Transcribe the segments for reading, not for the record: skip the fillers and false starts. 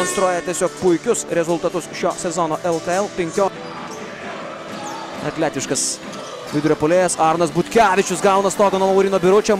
demonstruoja tiesiog puikius rezultatus šio sezono LKL 5. Atletiškas vidurio puolėjas Arnas Butkevičius gauna stogą nuo Lauryno Biručio.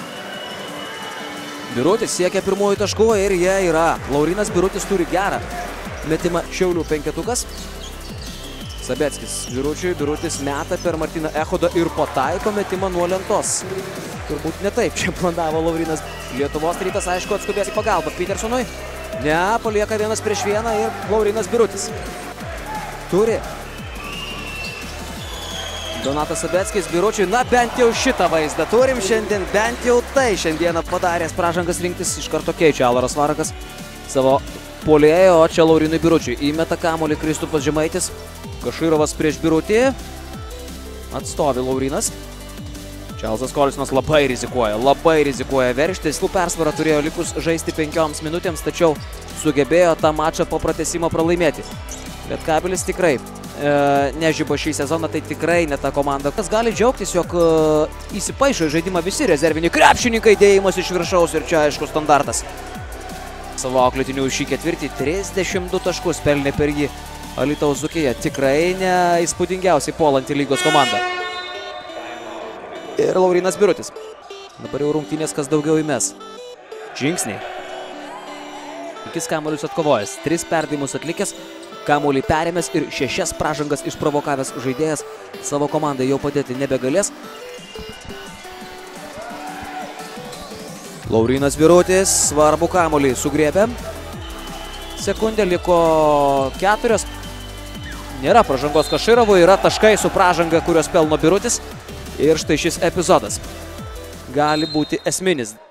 Birutis siekia pirmųjų taškų ir jie yra. Laurynas Birutis turi gerą metimą Šiaulių penketukas. Sabeckis Biručiui, Birutis meta per Martyną Echodą ir pataiko metimą nuo lentos. Turbūt ne taip čia planavo Laurynas. Lietuvos Rytas, aišku, atskubės į pagalbą Petersonui. Ne, palieka 1-1 ir Laurynas Birutis turi. Donatas Sabeckis Biručiui, na bent jau šitą vaizdą turim šiandien, bent jau tai šiandieną padaręs pražangas rinktis, iš karto keičia Alaras Varakas savo puolėjo, o čia Laurynui Biručiui įmeta kamuolį Kristupas Žemaitis, Kašyrovas prieš Birutį, atstovi Laurynas. Čarlzas Kolisonas labai rizikuoja veržtis, persvarą turėjo likus žaisti 5 minutėms, tačiau sugebėjo tą mačą po pratęsimo pralaimėti. Lietkabelis tikrai nežiba šį sezoną, tai tikrai ne ta komanda. Kas gali džiaugtis, jog įsipaišo į žaidimą visi rezerviniai krepšininkai, dėjimas iš viršaus ir čia aišku standartas. Savo auklėtinių šį ketvirtį 32 taškus pelnė per jį Alytaus Dzūkija. Tikrai ne įspūdingiausiai puolanti lygos komanda. Ir Laurynas Birutis. Dabar jau rungtynės, kas daugiau įmes. Žingsniai. 5 kamuolius atkovojęs, 3 perdavimus atlikęs, kamuolį perėmęs ir 6 pražangas išprovokavęs žaidėjas savo komandai jau padėti nebegalės. Laurynas Birutis svarbų kamuolį sugriebė. Sekundė liko 4. Nėra pražangos Kašyrovui, yra taškai su pražanga, kurios pelno Birutis. Ir štai šis epizodas gali būti esminis.